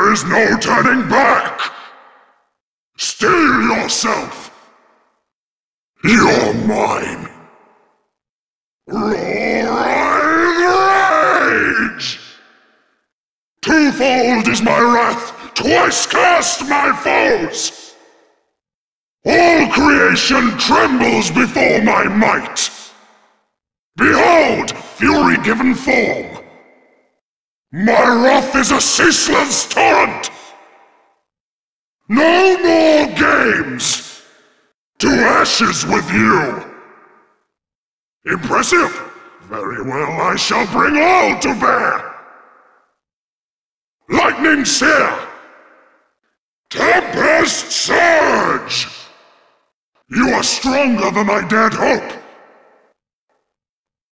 There is no turning back! Steel yourself! You're mine! Roaring rage! Twofold is my wrath, twice cast my foes! All creation trembles before my might! Behold, fury given form! My wrath is a ceaseless torrent! No more games! To ashes with you! Impressive! Very well, I shall bring all to bear! Lightning Seer! Tempest Surge! You are stronger than I dared hope!